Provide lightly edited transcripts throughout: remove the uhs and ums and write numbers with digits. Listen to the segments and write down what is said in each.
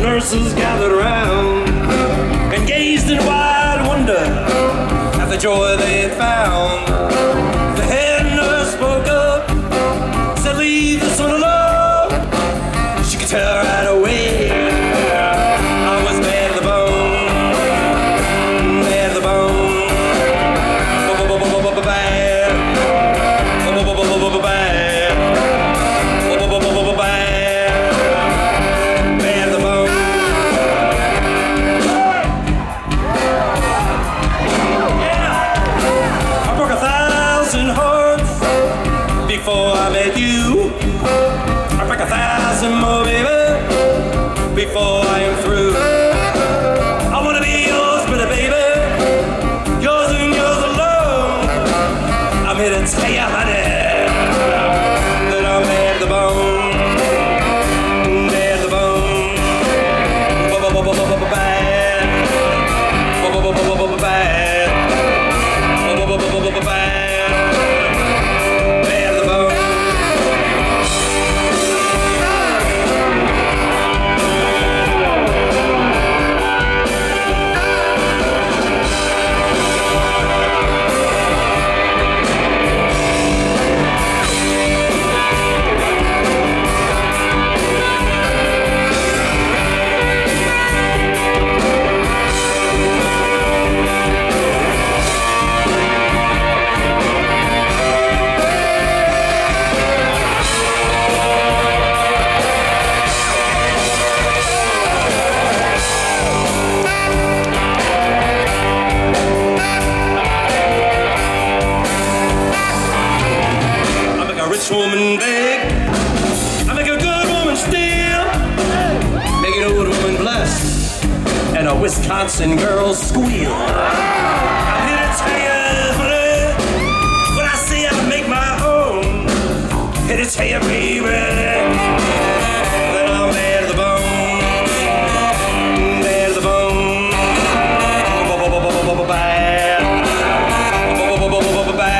nurses gathered around and gazed in wide wonder at the joy they had found. The head nurse spoke up, said, "Leave this one alone." She could tell right away I was bad to the bone, bad to the bone, bad, bad. Before I met you, I break 1,000 more, baby, before I am through. I wanna be yours, pretty baby, yours and yours alone. I'm here to tell you, honey, that I'm bad to the bone, bad to the bone, bad, bad. Rich woman beg, I make a good woman steal, make an old woman blush, and a Wisconsin girl squeal. I'm here to tell you, honey, when I say I make my own, here to tell you, baby, that I'm bad to the bone, bad to the bone, bad, bad.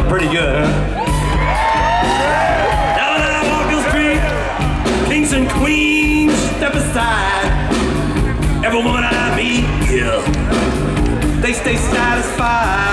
Pretty good, huh? Now when I walk the street, kings and queens step aside. Every woman I meet, yeah, they stay satisfied.